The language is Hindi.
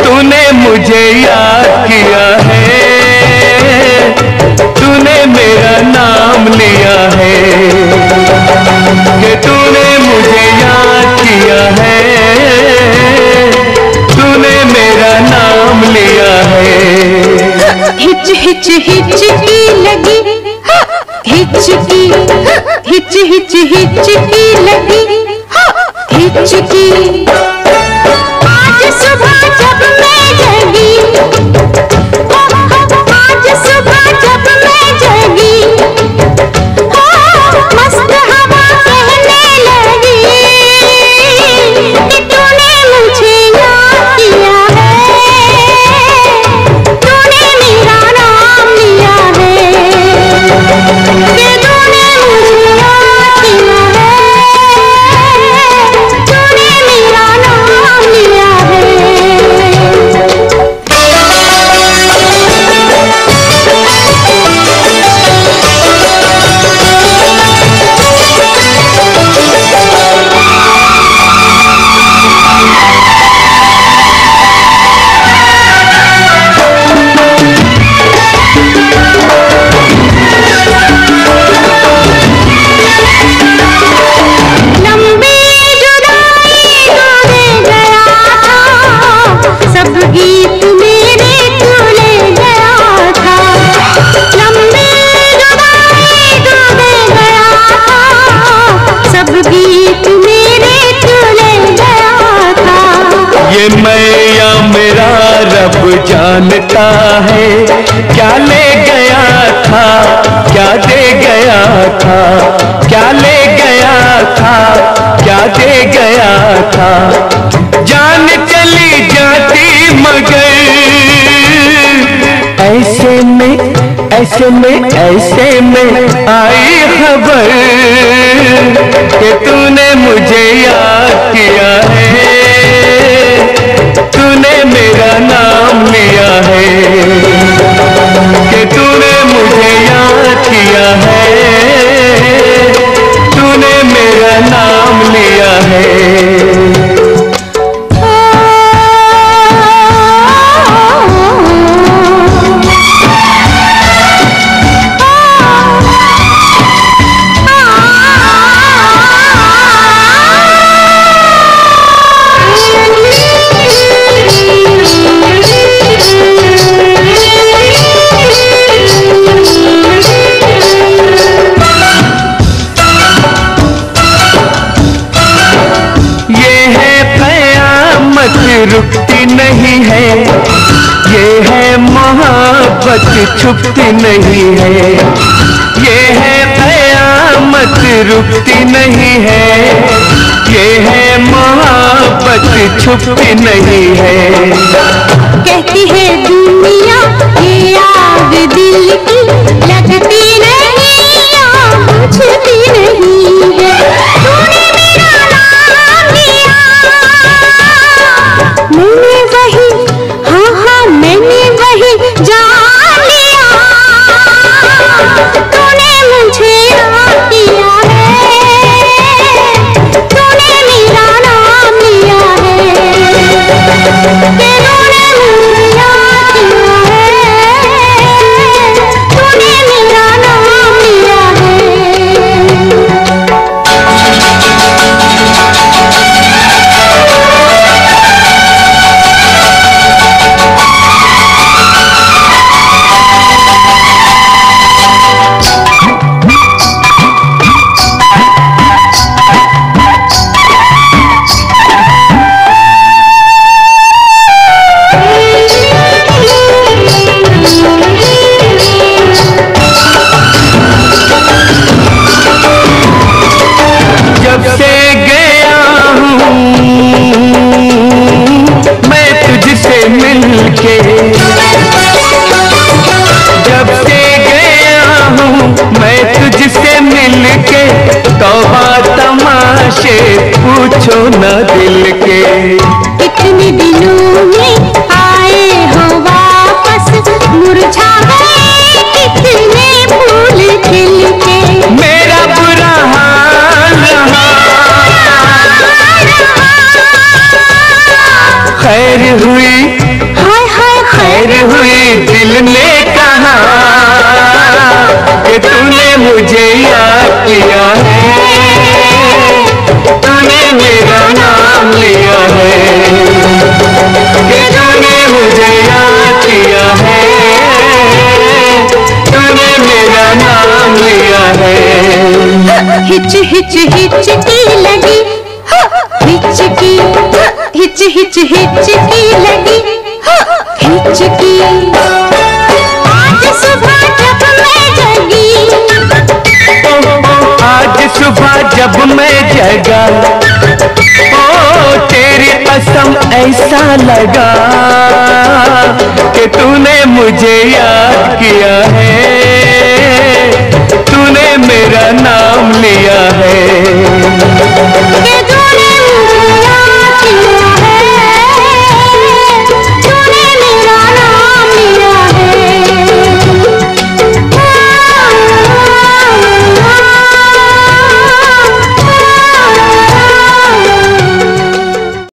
तूने मुझे याद किया है, तूने मेरा नाम लिया है, कि तूने मुझे याद किया है, तूने मेरा नाम लिया है। हिच हिच हिचकी लगी, हिचकी हिच हिच हिचकी लगी, हिचकी। आज सुबह जब मैं जगी, आज सुबह जब मैं जगी, मस्त हवा कहने लगी कि तूने मुझे याद किया है, तूने मेरा नाम लिया है, कि तूने मुझे याद किया है, तूने मेरा नाम लिया है। ये मैं या मेरा रब जानता है, क्या ले गया था, क्या दे गया था, क्या ले गया था, क्या दे गया था। जान चली जाती मगर ऐसे में, ऐसे में, ऐसे में आई खबर कि तूने मुझे याद किया है, तूने मेरा नाम लिया है, कि तूने मुझे याद किया है, तूने मेरा नाम लिया है। रुकती नहीं है, ये है मोहब्बत छुपती नहीं है, ये है क़यामत रुकती नहीं है, ये है मोहब्बत छुपती नहीं है। कहती है दुनिया ये आग दिल की लगती नहीं, आग बुझती नहीं है। तूने मेरा नाम लिया, मैंने वही, हाँ हाँ मैंने वही जान लिया, तूने मुझे याद किया है, तूने मेरा नाम लिया है, तूने मुझे याद किया है, तूने मेरा नाम लिया है। जब से गया हूँ मैं तुझसे मिलके, तौबा तमाशे पूछो न दिल के। इतने दिनों में आए हो वापस, मुरझा गए कितने फूल खिल के। मेरा बुरा हाल रहा, खैर हुई हिच हिच हिचकी लगी, हिचकी हिच हिच हिचकी लगी, हिचकी। आज सुबह जब मैं जगी, आज सुबह जब मैं जगा, ओ तेरी कसम ऐसा लगा कि तूने मुझे याद किया है, तूने मेरा नाम लिया है।